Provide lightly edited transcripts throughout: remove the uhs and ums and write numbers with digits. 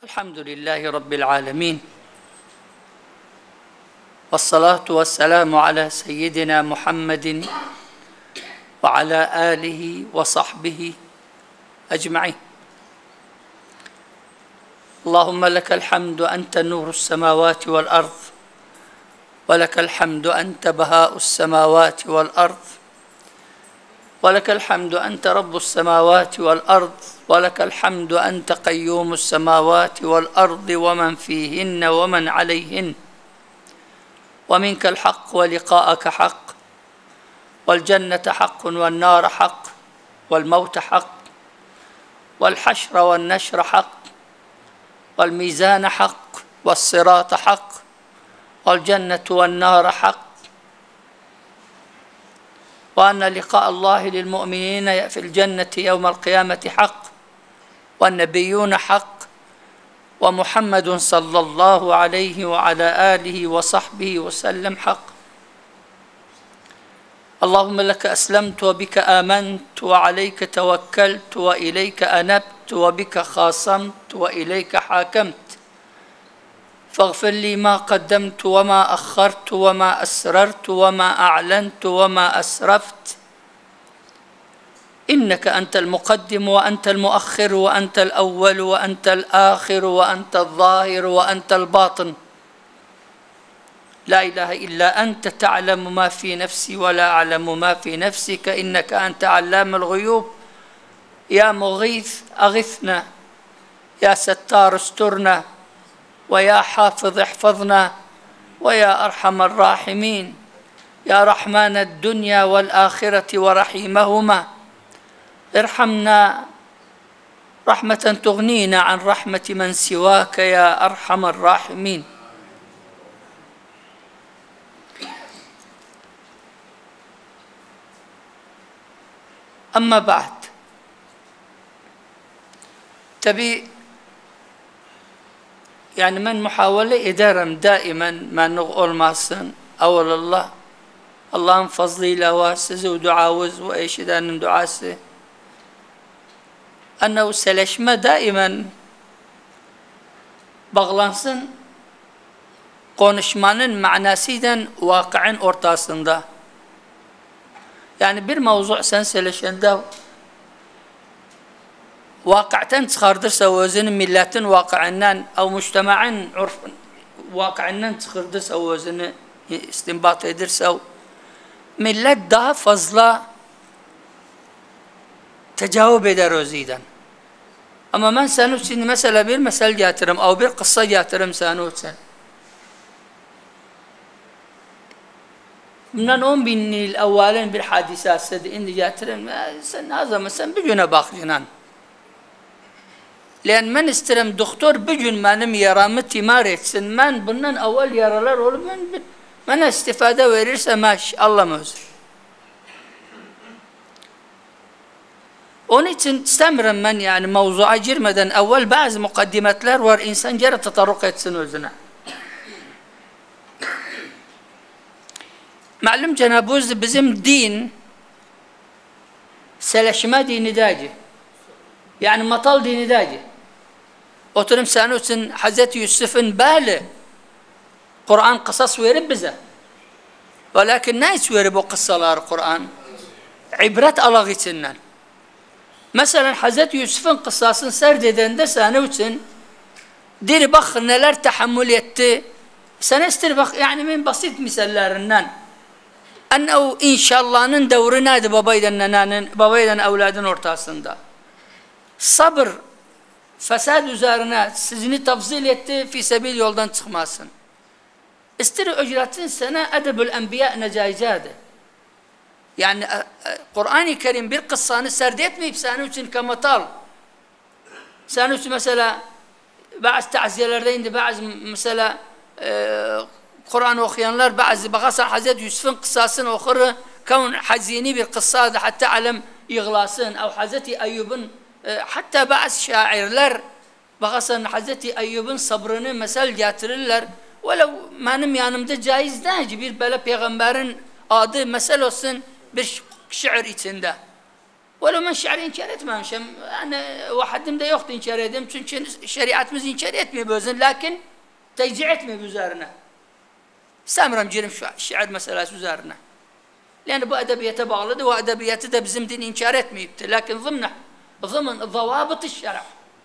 الحمد لله رب العالمين، والصلاة والسلام على سيدنا محمد وعلى آله وصحبه أجمعين. اللهم لك الحمد أنت نور السماوات والأرض، ولك الحمد أنت بهاء السماوات والأرض، ولك الحمد أنت رب السماوات والأرض، ولك الحمد أنت قيوم السماوات والأرض ومن فيهن ومن عليهن، ومنك الحق ولقاءك حق، والجنة حق والنار حق، والموت حق، والحشر والنشر حق، والميزان حق، والصراط حق، والجنة والنار حق، وأن لقاء الله للمؤمنين في الجنة يوم القيامة حق، والنبيون حق، ومحمد صلى الله عليه وعلى آله وصحبه وسلم حق. اللهم لك أسلمت وبك آمنت وعليك توكلت وإليك أنبت وبك خاصمت وإليك حاكمت، فاغفر لي ما قدمت وما أخرت وما أسررت وما أعلنت وما أسرفت، إنك أنت المقدم وأنت المؤخر وأنت الأول وأنت الآخر وأنت الظاهر وأنت الباطن، لا إله إلا أنت، تعلم ما في نفسي ولا أعلم ما في نفسك، إنك أنت علام الغيوب. يا مغيث أغثنا، يا ستار استرنا، ويا حافظ احفظنا، ويا أرحم الراحمين، يا رحمن الدنيا والآخرة ورحيمهما، ارحمنا رحمة تغنينا عن رحمة من سواك يا أرحم الراحمين. أما بعد، تبي يعني من محاولة إدارة دائما ما نقول ماسن أول الله اللهم فضلي لواسز ودعاوز وإيش دان دعاسه، أنه سلشمة دائما بغلانسن قونشمانن معناسيدا واقعا أورتاسن دا، يعني بالموضوع سلشن دا واقعتن تخاردر سوازن ملاتن واقعنان أو مجتمعا عرف واقعنان تخاردر سوازن استنباط يدرسو ملات دا فضلا تجاوب دروزيدا. أما من سانوتسن مثلا بالمثل جاترم أو بالقصة جاترم سانوتسن من نوم بني الأولين بالحادثات سد إن جاترم سن هذا مثلا بجونا باخ جنان، لأن من استلم دكتور بجون ما نم يرى متي ماريت سن من بنن أول يرى لر من استفادة ويرسى ماش الله موزر وني تستمر من يعني موضوع جرمدا أول بعض مقدمات لر ور إنسان جرى تطرقات سنوزنا معلوم جنابوز بزم دين سلشما دين داجي يعني مطال دين داجي وترم سانوسن حزت يوسفن باله قرآن قصص ويربزه، ولكن نايس ويربو قصة القرآن عبرات الله سنن. مثلا حزت يوسفن قصاص سرد دند سانوسن دير بخ نلر تحمليت سنستر بخ يعني من بسيط مثال لرنان أنه إن شاء الله ندورنا ببيدن أولادنا ورتاسندا صبر فساد وزارنا سجن تفضيل في سبيل يولدان تخماسن استر أجراتين سنة أدب الأنبياء نجايزاده، يعني قرآن الكريم بالقصة سرديت مي بسانوتن كمطال سانوت مثلا بعض تعزيلردين بعض مثلا قرآن وخيانلر بعض بغصر حزت يوسفن قصاصن وخر كون حزيني بالقصة حتى علم يغلاصن أو حزتي أيوبن حتى بعض شاعرلر بغصن حزتي أيوبن صبرن مثل جاترلر ولو ما نم يانم ده جايز ده جبير بلا پیغمبرن آده مثل وسن bir şiir içinde ولو من شعر إنكار etmemişim. Yani vahadimde yoktu inkar edeyim. Çünkü şeriatımız inkar etmiyor bözün. Lakin tecih etmiyor üzerine. İstemiyorum girim şu şiir meselesi üzerine. Yani bu edebiyete bağlıdır. O edebiyatı da bizim din inkar etmeyipti. Lakin ضمن ضوابط الشرع.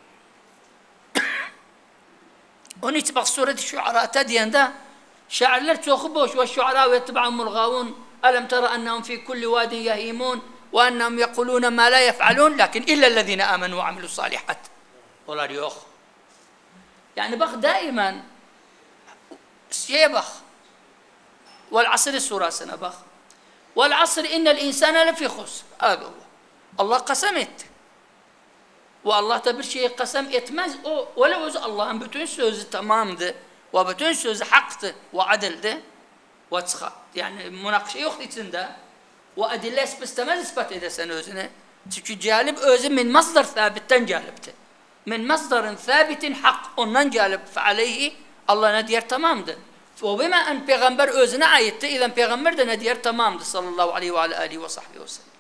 Onun için bak sureti şuarata diyende şairler çok boş. Ve şuara ve yetba'humul gâvûn. Elem tera ennehum fî kulli vâdin yehîmûn. وأنهم يقولون ما لا يفعلون لكن إلا الذين آمنوا وعملوا الصالحات. Onlar yok. Yani bak daima şeye bak. والعصر surasına bak. والعصر إن الإنسان لفي خسر. Allah kasem etti. Ve Allah da bir şeye kasem etmez. O öyle öz Allah'ın bütün sözü tamamdı. Ve bütün sözü haktı ve adildi. Ve çıkar. Yani münakşa yok içinde. Ve adille ispat edersen özüne. Çünkü calip özü min masdar sabitten calipti. Min masdarın sabitin hak. Ondan calip. Fe aleyhi Allah ne diyer tamamdı. Ve bima en peygamber özüne aitti. İzen peygamber de ne diyer tamamdı. Sallallahu aleyhi ve aleyhi ve sahbihi ve sellem.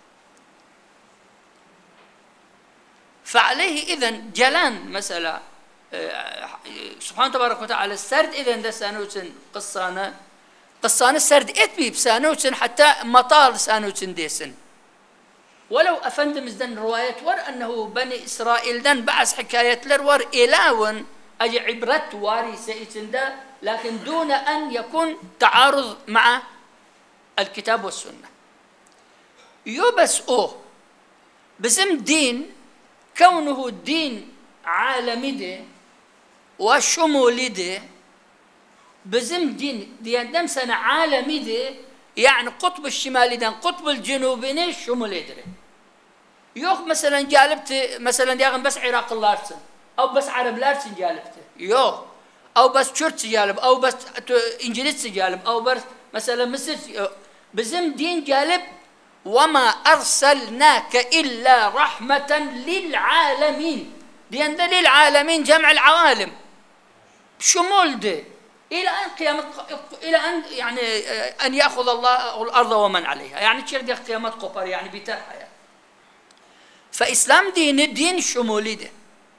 Fe aleyhi izen gelen mesela Subhanahu tebarek ve teala sert eden de senin için kıssanı sert etmeyip senin için hatta matal senin için desin. Velev Efendimiz'den rivayet var ennehu Beni İsrail'den bazı hikayetler var ilavun ibret var ise içinde lakin dune en yakun taarruz ma'a el-kitab ve sünnet. Yo bes o bizim din kavnuhu din alemidir ve şumulidir. Bizim din diyendem sana alemidir. Yani kutbu şimaliden kutbu cunubini şumul edilir. Yok mesela gelipti mesela diyelim bes Iraklılarsın. Av bes Araplarsın gelipti. Yok. Av bes Kürtçe gelip, av bes İngilizce gelip, av bes mesela Mısır. Bizim din gelip وَمَا أَرْسَلْنَاكَ إِلَّا رَحْمَةً لِلْعَالَمِينَ diyende lil'alemin cem'il avalim. Şumuldu. إلى أن قيامة إلى أن يعني أن يأخذ الله الأرض ومن عليها يعني شرد قيامة قبر يعني بترحية فإسلام دين شمولي ده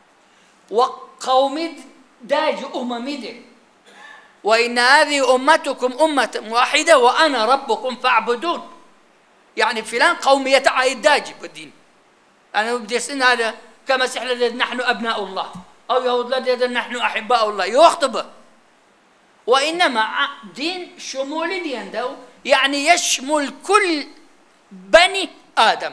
وقوم داج أممي ده وإن هذه أمتكم أمة واحدة وأنا ربكم فاعبدون يعني فلان قومية عايد داج بالدين أنا بديسن هذا كمسيح الذي نحن أبناء الله أو يهود الذي نحن أحباء الله يخطبه وإنما دين شمولي ديندو يعني يشمل كل بني آدم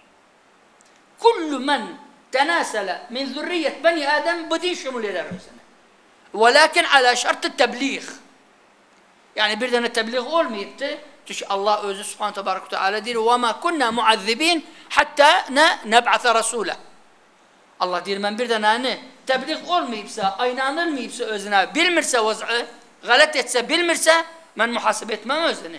كل من تناسل من ذرية بني آدم بدين شمولي درسنا ولكن على شرط التبليغ يعني بردنا التبليغ أول ميبته تش الله أوزي سبحانه تبارك وتعالى دير وما كنا معذبين حتى نبعث رسولا الله دير من بردنا تبليغ أول ميبسا أينان ميبسا أوزنا بالمرسى وضعه غلط etse bilmirse ben muhasebe etmem özünü.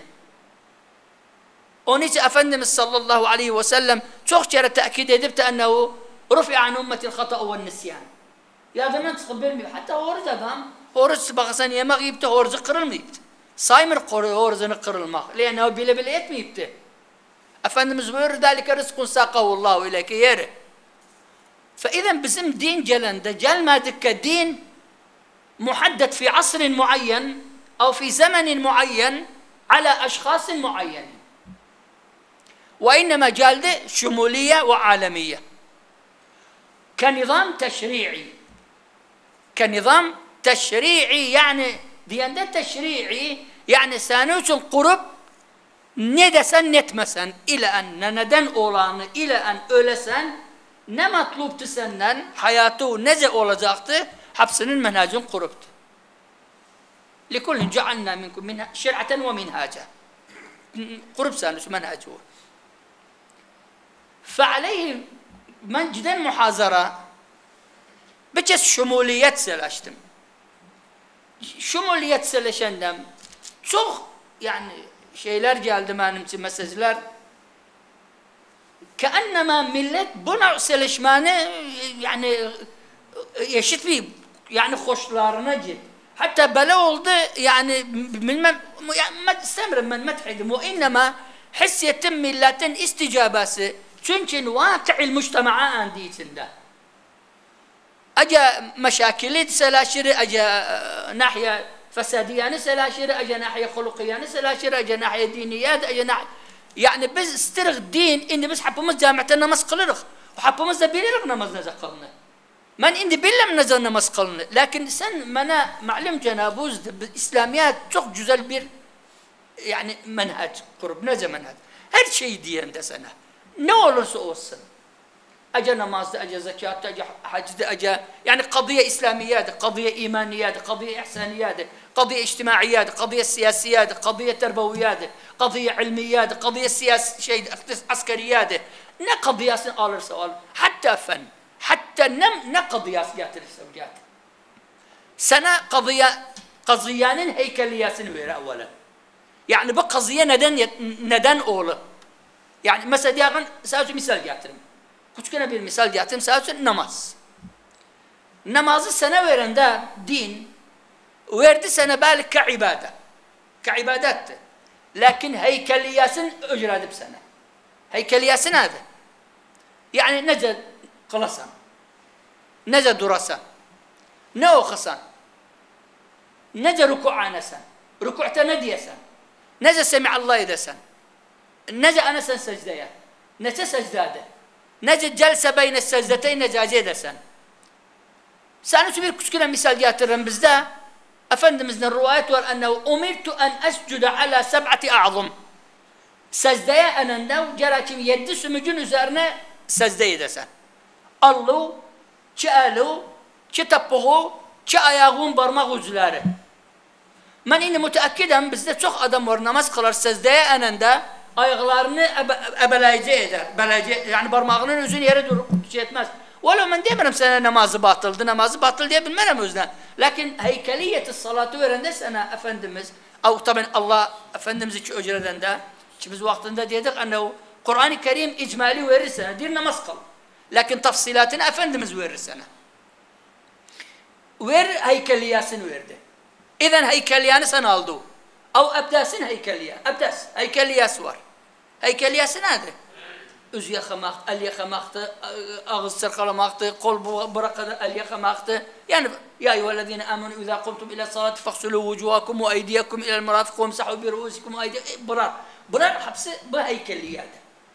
Onun için Efendimiz sallallahu aleyhi ve sellem çok kere tekit edip de ennehu rufi'a an ummetil hata'u ve nisyan. Yadından çıkıp bilmiyor. Hatta horuz adam, horuz baksan yemek yiyip de horuzu kırılmayıptı. Saymır horuzunu kırılmak. Lennehu bile bile etmeyipti. Efendimiz buyurur dalike rızkun sakavullahu ileyke yeri. فإذا bizim din gelende gelmedik din محدد في عصر معين أو في زمن معين على أشخاص معينين وإنما جالده شمولية وعالمية كنظام تشريعي يعني ديانده تشريعي يعني سانوش القرب ندسن نتمسن إلى أن ندن أولان إلى أن أولسن ne matlubtu senden hayatı nece olacaktı hepsinin menhacın kuruptu. لِكُلٍ جَعَلْنَا مِنْكُمْ شِرْعَةً وَمِنْهَاجًا kurup sanışı menhacı o. فَعَلَيْهِ من جدا محاضرة بچس şumuliyet selaştım. Şumuliyet selaşendem çok yani şeyler geldi benim için mesajlar. كأنما millet buna selişmanı yani eşit bir yani hoşlarına git. Hatta böyle oldu yani bilmem istemiyorum ben methidim ve innema hissiyetin milletin isticabası Çünkü vakı mujtema'a andi içinde. Aca meşakili selaşiri, aca nahiye fesadiyani selaşiri, aca nahiye hulukiyani selaşiri, aca nahiye diniyat, aca nahiye... Yani biz isterik din, indi biz hepimiz camiatte namaz kılırıq. Hepimiz de bilirik namaz nece kılını. Ben indi bilmem nece namaz kılını. Lakin sen bana malum cenabuz, İslamiyet çok güzel bir yani menhac kurup, nece menhac? Her şeyi diyen de sana. Ne olursa olsun. Aca namazda, aca zekatta, aca hacda, aca yani kadıya İslamiyat, kadıya imaniyat, kadıya ihsaniyat, kadıya içtimaiyat, kadıya siyasiyat, kadıya terbaviyat, kadıya ilmiyat, kadıya askeriyat. Ne kadıyasını alırsa al. Hatta fen, hatta ne kadıyası getirirse getir. Sana kaziyanın heykeliyasını ver evvela. Yani bu kazıya neden oğlu? Yani mesela diyelim, sadece misal getireyim. Küçükene bir misal getireyim, sadece namaz. Namazı sana verende din, verdi sana belki ka ibadetti. Lakin heykeliyasını ücret edip sana. Heykeliyası nedir? Yani nece kılasan, nece durasan, ne okusan, nece ruku'anasan, ruku'ta ne diyesen, nece semi'allah edesen, nece anasan secdeye, nece secdade, nece celse beyne secdeteyn necace edesen. Sana bir küçük misal getiririm bizde. Efendimiz'in rivayet var ennehu umirtu en escude ala seb'ati a'zum. Secdeye eninde gerakim 7 sümücün üzerine secde edesen. Allu, ki elu, ki tappuğu, ki ayağın parmak uçları. Ben indi müteakkidem bizde çok adam var namaz kılar secdeye eninde ayaklarını ebeleyce eder. Yani parmağının üzün yere durup şey etmez. Valla ben demiyorum sana namazı batıl diye bilmem özden. Lakin heykeliyeti salatı verende sana Efendimiz, tabi Allah Efendimiz iki öcreden de, ki biz vaktinde dedik annehu Kur'an-ı Kerim icmali verir sana, dir namaz kıl. Lakin tafsilatını Efendimiz verir sana. Ver heykeliyasını verdi. İzen heykeliyanı sen aldı. Av ebdasin heykeliya. Ebdas, heykeliyası var. Heykeliyası nedir? Üz yakamaktı, el yakamaktı, ağız sırkalamaktı, kol bırakadı, el yakamaktı. Yani ya eyyühellezine amenu izâ kumtum ila salati faksulu vucuhakum ve eydiyakum ila'l merafiq ve emsahu bi ruusikum ve eydiyakum. Burar hepsi bu heykeliyadır.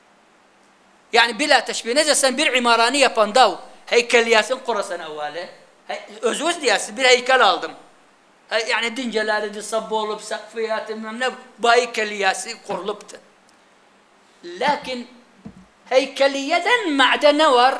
Yani bila teşbih. Nece sen bir imarani yapan dav heykeliyasın kurasan evveli. Öz diyası bir heykel aldım. Yani dinceleri sabbu olup sakfiyatı ne bu heykeliyası kuruluptu. Lakin heykeliyeden ma'de ne var?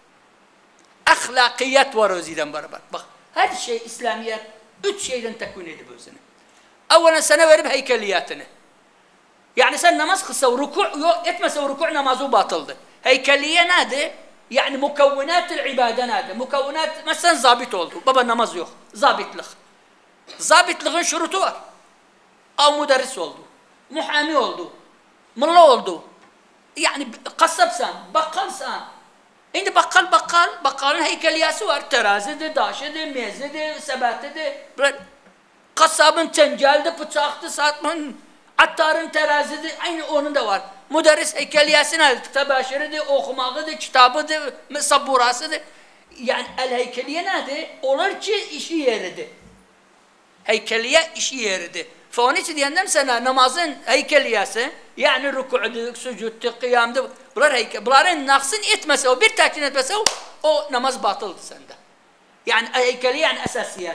Ahlakiyat var özüden beraber. Bak her şey İslamiyet 3 şeyden tekvin edip özünü. Evvela sana verip heykeliyatını. Yani sen namaz kılsa ruku' yok etmese ruku' namazı batıldı. Heykeliye nedir? Yani mukavvinat-ı ibade nedir? Mukavvinat mesela zabit oldu. Baba namaz yok. Zabitlik. Zabitlığın şurutu var. Av müderris oldu. Muhami oldu. Mulla oldu. Yani kasapsan, bakkalsan. Şimdi bakkalın heykeliyası var. Terazidir, daşıdır, mezidir, sebetidir. Kasabın tenceldi, bıçaktı, satmanın, attarın terazidir. Aynı onun da var. Müderris heykeliyası nedir? Tebaşiridir, okumağıdır, kitabıdır, sabburasıdır. Yani el heykeliye nedir? Olur ki işi yeridir. Heykeliye işi yeridir. Onun için diyenden sana namazın heykeliyası, yani rükû'du, sucuddu, kıyamdı, bunların naksın etmese, o bir takin etmese o namaz batıldı sende. Yani heykeliye yani esasiyet.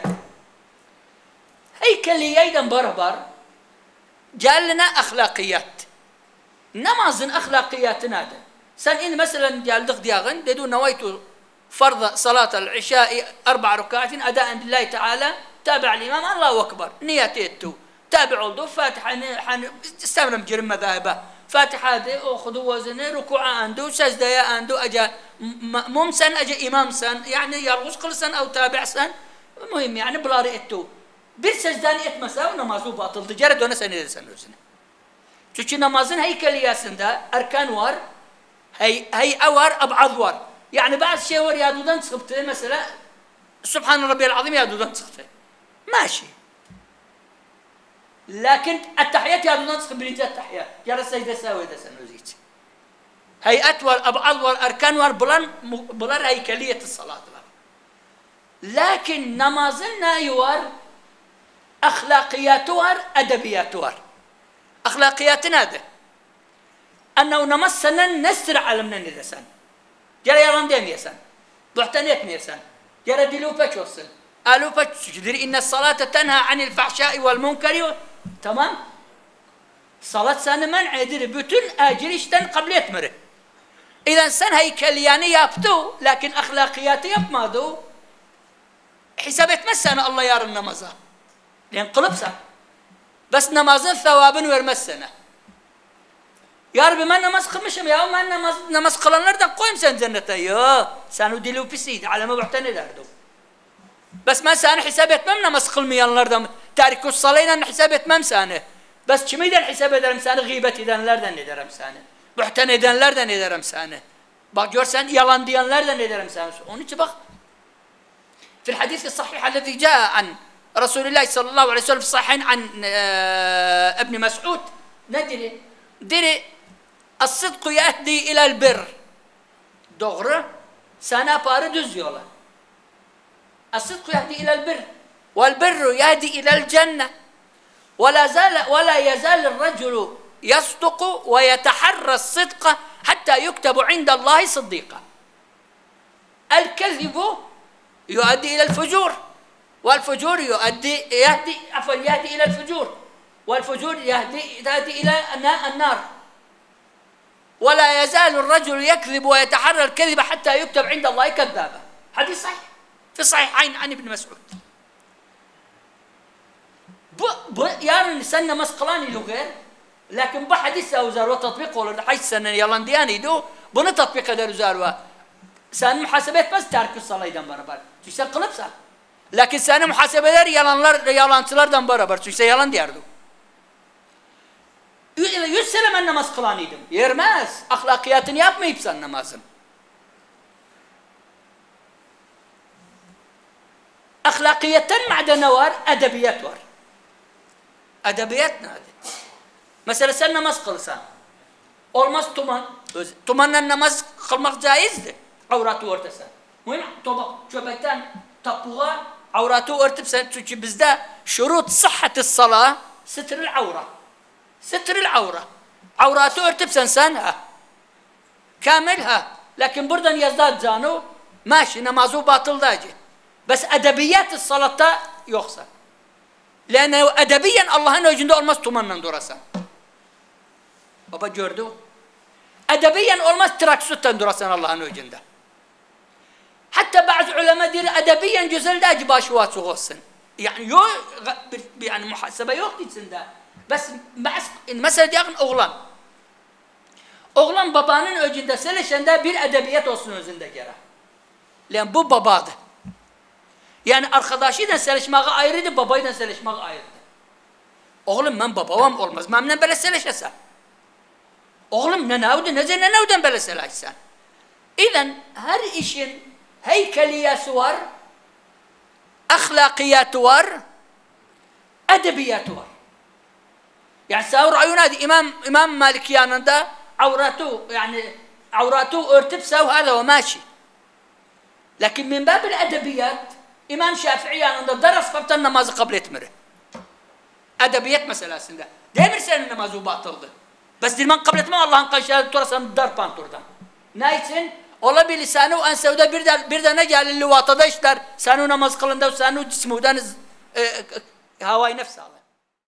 Heykeliyeyden beraber gelene ahlakiyat. Namazın ahlakiyatı nedir? Sen in mesela geldik diyeğin, dedi nevaytu farza salatel işâi 4 rükâtin edâen lillahi teâlâ tabi'al imam Allahu ekber. Niyet ettu. تابع oldu. Fatiha istemem girim mezahebe. Fatiha'da okudu vazını, ruku'a andu, secdeye andu, aca mumsen, aca imamsan, yani yargız kılsan, ev tabi'san, mühim yani bunları etti. Bir secdeni etmese namazı batıldı. Geri döne sen edersen özüne. Çünkü namazın heykeliyasında erkan var, hey'e var, ab'ad var. Yani bazı şey var yadudan çıktı. Mesela Subhan Rabbiyal Azim yadudan çıktı. Maşi. Lakin التحيات yadudan çıkıp birinci التحيات. Yarı secde sev edersen özü için. هيئات والأبعاد والأركان والبلر هيكلية الصلاة. لكن نمازنا يوار أخلاقيات وار أدبيات وار. أخلاقياتنا هذا أنه نمسنا نسر علمنا ندسان جرى يران ديم يسان بحتنيت نيسان جرى دلو بچوسن ألو بچ إن الصلاة تنهى عن الفحشاء والمنكر. تمام. صلاة سنة منع يدري بتن أجريشتن قبليت مره. إذا سن هيكلياني يابتو لكن أخلاقياتي يبمادو حسابت مسنا الله يار النمازة لأن قلبسا بس نمازن ثوابن ورمسنا يا رب ما نماز خمشم يا ما نماز قلنا قوم سن جنة يا سانو دلو بسيد على ما بعتني داردو بس ما سان حسابت مم نماز قلمي الله تارك الصلاة حسابت مم سانه بس شميد الحساب درم سانه غيبة دان لردن درم سانه بعتني دان لردن درم سانه باجور سان يلان ديان لردن درم سانه ونتبخ في الحديث الصحيح الذي جاء عن رسول الله صلى الله عليه وسلم في الصحيحين عن ابن مسعود ندري الصدق يؤدي إلى البر دغرة سنة باردوز يولا الصدق يهدي إلى البر والبر يهدي إلى الجنة ولا يزال الرجل يصدق ويتحرى الصدق حتى يكتب عند الله صديقا. الكذب يؤدي إلى الفجور والفجور يهدي إلى الفجور والفجور يهدي إلى النار. ولا يزال الرجل يكذب ويتحرى الكذب حتى يكتب عند الله كذابا. حديث صحيح في الصحيحين عن ابن مسعود. يعني سنة مسقلاني له غير لكن بحديث أوزار وتطبيق ولا حيث سنة يلاندياني دو بنا تطبيق هذا الوزار سنة محاسبات بس تارك الصلاة يدم برابر تيسال قلب سا لكن سنة محاسبة دار يلانتلار دم برابر تيسال يلانديار دو يسلم أن مسقلاني دم يرماس أخلاقيات ياب ما يبسن نمازم أخلاقيات مع دنوار أدبيات وار أدبياتنا هذه مثلا سنة مسقل سان olmaz tumanla namaz kılmak caizdir. Avratı örtesen. Mühim çöpekten tapuğa avratı örtüp sen çünkü bizde şurut sıhhati salah sitril avra. Sitril avra. Avratı örtüp sen ha. Kamil ha. Lakin buradan yazdığı canı maşi namazı batıldacı. Bes edebiyat salatta yoksa. Lâne edebiyen Allah'ın öcünde olmaz tumanla durasan. Baba gördü. Edebiyen olmaz traksuttan durasan Allah'ın öcünde. Hatta bazı ulema diyor edebiyen güzel de acaba şuvatsı olsun. Yani yok yani muhasebe yok içinde. Bes mesela diyelim oğlan. Oğlan babanın öcünde selişende bir edebiyat olsun özünde gere. Yani bu babadır. Yani arkadaşıyla selişmeğe ayrıydı, babayla selişmeğe ayrıydı. Oğlum ben babam olmaz. Memnun böyle selişesen. Oğlum nenavden böyle selişsen. İzen her işin heykeliyesi var, ahlakiyatı var, edebiyatı var. Yani sağır ayuna İmam Malik yanında avratı örtüp sav hâda ve maşi. Lakin min babil edebiyat İmam Şafii yanında ders kaptan namazı kabul etmir. Edebiyat meselesinde. Demir senin namazı batıldı. Bes dilman kabul etmem Allah'ın kaşarı turasan darpan turdan. Ne için? Ola bir lisanı o ensevde bir de ne gelin lüvatada işler. Sen o namaz kılında sen o cismudan havayı nefs alır.